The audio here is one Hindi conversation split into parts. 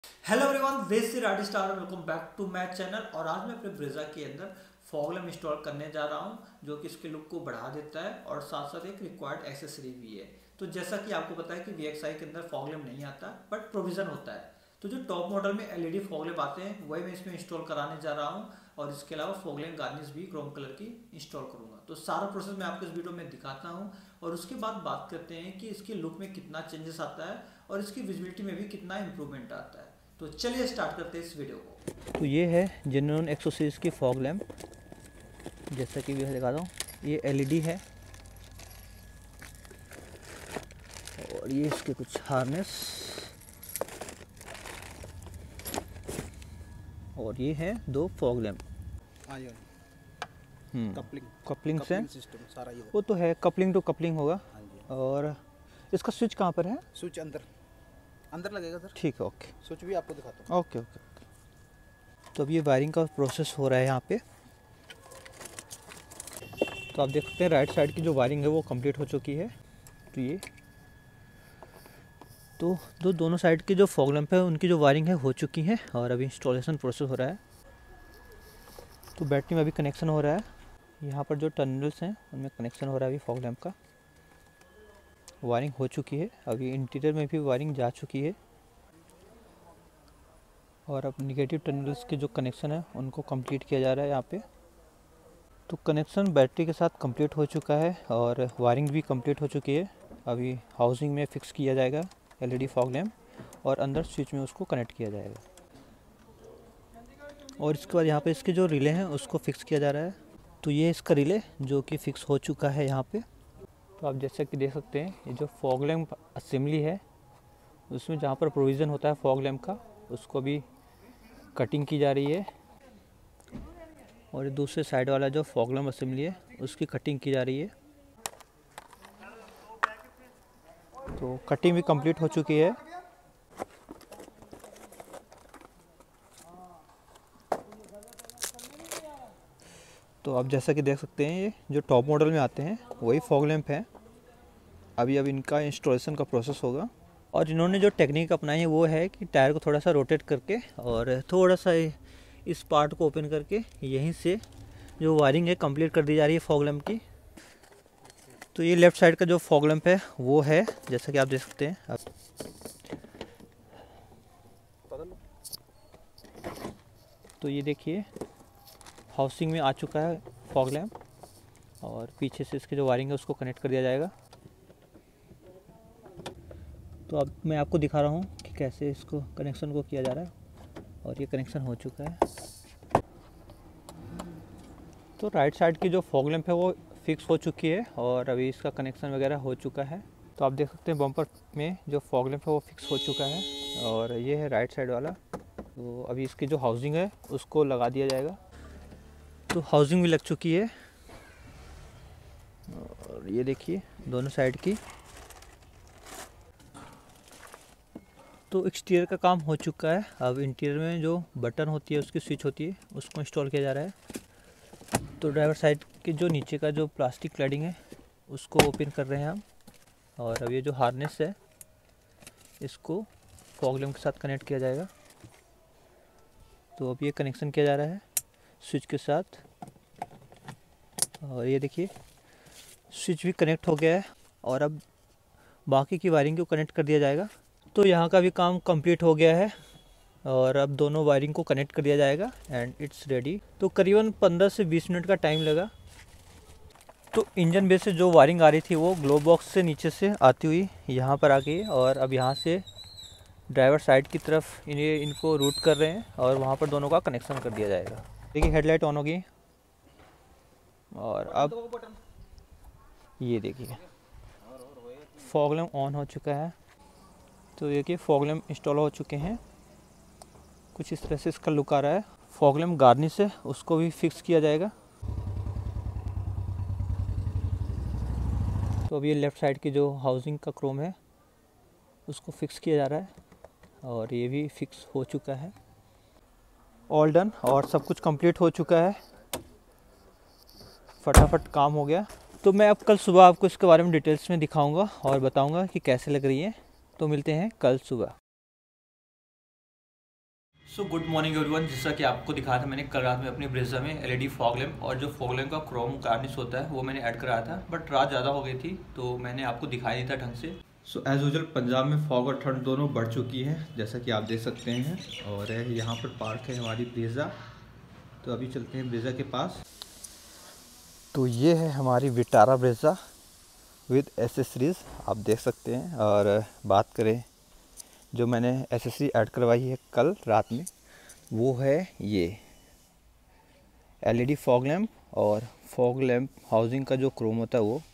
Hello everyone, this is ride star, welcome back to my channel. और आज मैं अपने ब्रेजा के अंदर फॉग लैम्प इंस्टॉल करने जा रहा हूं, जो कि इसके लुक को बढ़ा देता है और साथ साथ एक रिक्वायर्ड एक्सेसरी भी है। तो जैसा कि आपको पता है कि VXI के अंदर फॉग लैम्प नहीं आता, बट प्रोविजन होता है। तो जो टॉप मॉडल में LED फॉग लैम्प आते हैं वही मैं इसमें इंस्टॉल कराने जा रहा हूँ। और इसके अलावा फॉग लैम्प गार्निश भी क्रोम कलर की इंस्टॉल करूँगा। तो सारा प्रोसेस मैं आपको इस वीडियो में दिखाता हूँ और उसके बाद बात करते हैं कि इसके लुक में कितना चेंजेस आता है और इसकी विजिबिलिटी में भी कितना इंप्रूवमेंट आता है। तो चलिए स्टार्ट करते हैं इस वीडियो को। तो ये है जेन्युइन एक्सो सीरीज की फॉग लैम्प, जैसा कि मैं दिखाता हूँ। ये LED है और ये इसके कुछ हार्नेस और ये है दो फॉग लैम्प। कपलिंग से सिस्टम सारा ये वो तो है, कपलिंग टू कपलिंग होगा। हाँ जी। और इसका स्विच कहाँ पर है? स्विच अंदर अंदर लगेगा सर। ठीक है, ओके। स्विच भी आपको दिखाता हूँ। Okay okay okay. तो अब ये वायरिंग का प्रोसेस हो रहा है यहाँ पे। तो आप देख सकते हैं राइट साइड की जो वायरिंग है वो कंप्लीट हो चुकी है। तो ये तो दोनों साइड की जो फॉग लैंप है उनकी जो वायरिंग है हो चुकी है और अभी इंस्टॉलेशन प्रोसेस हो रहा है। तो बैटरी में अभी कनेक्शन हो रहा है। यहाँ पर जो टर्मिनल्स हैं उनमें कनेक्शन हो रहा है अभी फॉग लैंप का। वायरिंग हो चुकी है, अभी इंटीरियर में भी वायरिंग जा चुकी है। और अब निगेटिव टर्मिनल्स के जो कनेक्शन है उनको कंप्लीट किया जा रहा है यहाँ पे। तो कनेक्शन बैटरी के साथ कंप्लीट हो चुका है और वायरिंग भी कंप्लीट हो चुकी है। अभी हाउसिंग में फिक्स किया जाएगा LED फॉग लैम्प और अंदर स्विच में उसको कनेक्ट किया जाएगा। और इसके बाद यहाँ पे इसके जो रिले हैं उसको फिक्स किया जा रहा है। तो ये इसका रिले जो कि फिक्स हो चुका है यहाँ पे। तो आप जैसा कि देख सकते हैं ये जो फॉग लैम्प असेंबली है उसमें जहाँ पर प्रोविज़न होता है फॉग लैम्प का उसको भी कटिंग की जा रही है। और दूसरे साइड वाला जो फॉग लैम्प असेंबली है उसकी कटिंग की जा रही है। तो कटिंग भी कंप्लीट हो चुकी है। तो आप जैसा कि देख सकते हैं ये जो टॉप मॉडल में आते हैं वही फॉग लैम्प है। अभी इनका इंस्टॉलेशन का प्रोसेस होगा। और इन्होंने जो टेक्निक अपनाई है वो है कि टायर को थोड़ा सा रोटेट करके और थोड़ा सा इस पार्ट को ओपन करके यहीं से जो वायरिंग है कंप्लीट कर दी जा रही है फॉग लैम्प की। तो ये लेफ़्ट साइड का जो फॉग लैम्प है वो है, जैसा कि आप देख सकते हैं। तो ये देखिए हाउसिंग में आ चुका है फॉग लैम्प और पीछे से इसके जो वायरिंग है उसको कनेक्ट कर दिया जाएगा। तो अब मैं आपको दिखा रहा हूँ कि कैसे इसको कनेक्शन को किया जा रहा है। और ये कनेक्शन हो चुका है। तो राइट साइड की जो फॉग लैम्प है वो फिक्स हो चुकी है और अभी इसका कनेक्शन वगैरह हो चुका है। तो आप देख सकते हैं बम्पर में जो फॉग लैम्प है वो फिक्स हो चुका है और ये है राइट साइड वाला। तो अभी इसकी जो हाउसिंग है उसको लगा दिया जाएगा। तो हाउसिंग भी लग चुकी है और ये देखिए दोनों साइड की। तो एक्सटीरियर का काम हो चुका है। अब इंटीरियर में जो बटन होती है उसकी स्विच होती है उसको इंस्टॉल किया जा रहा है। तो ड्राइवर साइड के जो नीचे का जो प्लास्टिक क्लैडिंग है उसको ओपन कर रहे हैं हम। और अब ये जो हार्नेस है इसको फॉग लैम्प के साथ कनेक्ट किया जाएगा। तो अब ये कनेक्शन किया जा रहा है स्विच के साथ। और ये देखिए स्विच भी कनेक्ट हो गया है और अब बाकी की वायरिंग को कनेक्ट कर दिया जाएगा। तो यहाँ का भी काम कंप्लीट हो गया है और अब दोनों वायरिंग को कनेक्ट कर दिया जाएगा एंड इट्स रेडी। तो करीबन 15 से 20 मिनट का टाइम लगा। तो इंजन बेस से जो वायरिंग आ रही थी वो ग्लोव बॉक्स से नीचे से आती हुई यहाँ पर आ गई और अब यहाँ से ड्राइवर साइड की तरफ इनको रूट कर रहे हैं और वहाँ पर दोनों का कनेक्शन कर दिया जाएगा। देखिए हेडलाइट ऑन होगी और अब ये देखिए फॉग लैम्प ऑन हो चुका है। तो देखिए फॉग लैम्प इंस्टॉल हो चुके हैं। कुछ इस तरह से इसका लुक आ रहा है। फॉग लैम्प गार्निश है उसको भी फिक्स किया जाएगा। तो अब ये लेफ़्ट साइड की जो हाउसिंग का क्रोम है उसको फिक्स किया जा रहा है और ये भी फिक्स हो चुका है। ऑल डन और सब कुछ कंप्लीट हो चुका है। फटाफट काम हो गया। तो मैं अब कल सुबह आपको इसके बारे में डिटेल्स में दिखाऊंगा और बताऊंगा कि कैसे लग रही है। तो मिलते हैं कल सुबह। So good morning everyone. जैसा कि आपको दिखाया था मैंने कल रात में अपनी ब्रेजा में एलईडी फॉग लैम्प और जो फॉग लैम्प का क्रोम गार्निश होता है वो मैंने ऐड कराया था, बट रात ज़्यादा हो गई थी तो मैंने आपको दिखाया नहीं था ढंग से। सो एज़ यूजुअल पंजाब में फॉग और ठंड दोनों बढ़ चुकी है जैसा कि आप देख सकते हैं। और यहाँ पर पार्क है हमारी ब्रेजा, तो अभी चलते हैं ब्रेजा के पास। तो ये है हमारी विटारा ब्रेजा विद एसेसरीज़, आप देख सकते हैं। और बात करें जो मैंने एसेसरी ऐड करवाई है कल रात में, वो है ये एलईडी फॉग लैम्प और फॉग लैम्प हाउसिंग का जो क्रोम होता है वो।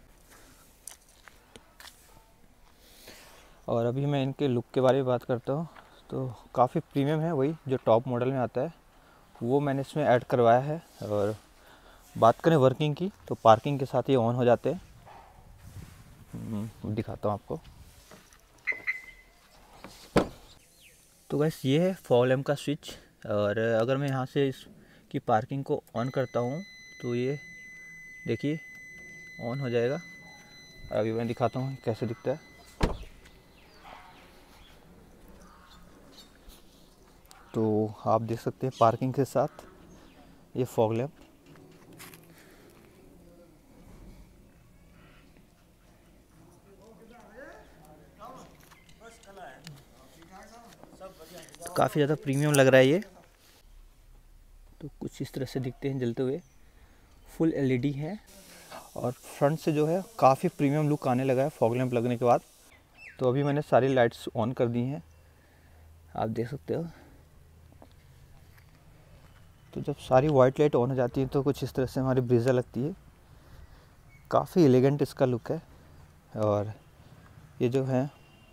और अभी मैं इनके लुक के बारे में बात करता हूँ तो काफ़ी प्रीमियम है, वही जो टॉप मॉडल में आता है वो मैंने इसमें ऐड करवाया है। और बात करें वर्किंग की तो पार्किंग के साथ ये ऑन हो जाते हैं। दिखाता हूँ आपको। तो बस ये है फॉग लैम्प का स्विच, और अगर मैं यहाँ से इसकी पार्किंग को ऑन करता हूँ तो ये देखिए ऑन हो जाएगा। और अभी मैं दिखाता हूँ कैसे दिखता है। तो आप देख सकते हैं पार्किंग के साथ ये फॉग लैम्प। काफ़ी ज़्यादा प्रीमियम लग रहा है ये। तो कुछ इस तरह से दिखते हैं जलते हुए, फुल एलईडी है और फ्रंट से जो है काफ़ी प्रीमियम लुक आने लगा है फॉग लैम्प लगने के बाद। तो अभी मैंने सारी लाइट्स ऑन कर दी हैं, आप देख सकते हो। तो जब सारी वाइट लाइट ऑन हो जाती है तो कुछ इस तरह से हमारी ब्रेजा लगती है। काफ़ी एलिगेंट इसका लुक है। और ये जो है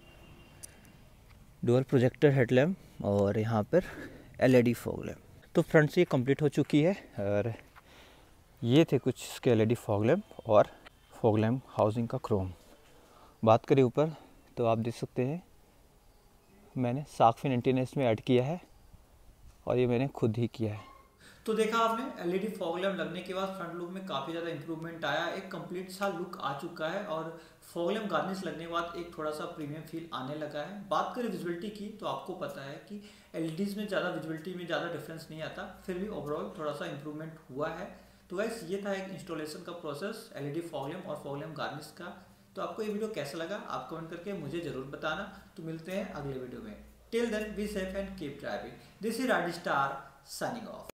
डुअल प्रोजेक्टर हेडलैम्प और यहाँ पर एलईडी फॉग लैम्प। तो फ्रंट से ये कंप्लीट हो चुकी है। और ये थे कुछ इसके एलईडी फॉग लैम्प और फॉग लैम्प हाउसिंग का क्रोम। बात करें ऊपर तो आप देख सकते हैं मैंने सार्क फिन एंटीना इसमें ऐड किया है और ये मैंने खुद ही किया है। तो देखा आपने एलईडी फॉग लैम्प लगने के बाद फ्रंट लुक में काफ़ी ज़्यादा इंप्रूवमेंट आया, एक कंप्लीट सा लुक आ चुका है। और फॉग लैम्प गार्निश लगने के बाद एक थोड़ा सा प्रीमियम फील आने लगा है। बात करें विजुअलिटी की तो आपको पता है कि एलईडीज़ में ज़्यादा विजुअलिटी में ज़्यादा डिफरेंस नहीं आता, फिर भी ओवरऑल थोड़ा सा इंप्रूवमेंट हुआ है। तो गाइस ये था एक इंस्टॉलेशन का प्रोसेस एलईडी फॉग लैम्प और फॉग लैम्प गार्निश का। तो आपको ये वीडियो कैसा लगा आप कमेंट करके मुझे ज़रूर बताना। तो मिलते हैं अगले वीडियो में। Till then be safe and keep driving. This is ride star signing of.